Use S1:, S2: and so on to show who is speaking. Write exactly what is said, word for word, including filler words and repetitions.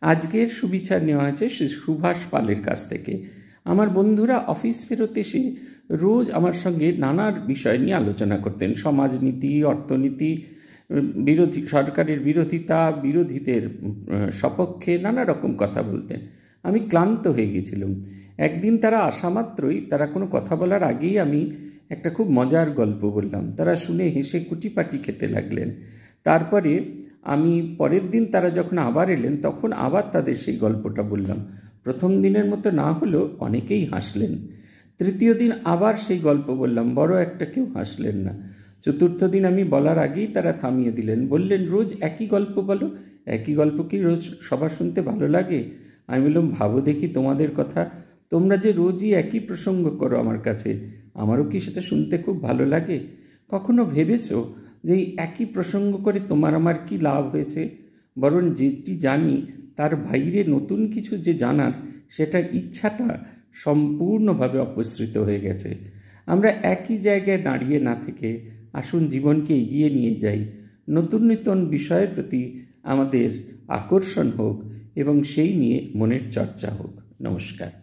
S1: আজকের সুবিচার নেওয়া হয়েছে সুভাষ পালের কাছ থেকে। আমার বন্ধুরা অফিস ফেরত এসে রোজ আমার সঙ্গে নানা বিষয় নিয়ে আলোচনা করতেন, সমাজনীতি, অর্থনীতি, বিরোধী সরকারের বিরোধিতা, বিরোধীদের সপক্ষে নানা রকম কথা বলতেন। আমি ক্লান্ত হয়ে গেছিলাম। একদিন তারা আসা মাত্রই, তারা কোনো কথা বলার আগেই আমি একটা খুব মজার গল্প বললাম। তারা শুনে হেসে কুটিপাটি খেতে লাগলেন। তারপরে আমি পরের দিন তারা যখন আবার এলেন তখন আবার তাদের সেই গল্পটা বললাম। প্রথম দিনের মতো না হলেও অনেকেই হাসলেন। তৃতীয় দিন আবার সেই গল্প বললাম, বড় একটা কেউ হাসলেন না। চতুর্থ দিন আমি বলার আগেই তারা থামিয়ে দিলেন, বললেন, রোজ একই গল্প বলো, একই গল্প কি রোজ সবার শুনতে ভালো লাগে? আমি বললাম, ভাবো দেখি তোমাদের কথা, তোমরা যে রোজই একই প্রসঙ্গ করো আমার কাছে, আমারও কি সেটা শুনতে খুব ভালো লাগে? কখনো ভেবেছো যে এই একই প্রসঙ্গ করে তোমার আমার কি লাভ হয়েছে? বরং যেটি জানি তার বাইরে নতুন কিছু যে জানার, সেটার ইচ্ছাটা সম্পূর্ণভাবে অপসৃত হয়ে গেছে। আমরা একই জায়গায় দাঁড়িয়ে না থেকে আসুন জীবনকে এগিয়ে নিয়ে যাই। নতুন নতুন বিষয়ের প্রতি আমাদের আকর্ষণ হোক এবং সেই নিয়ে মনের চর্চা হোক। নমস্কার।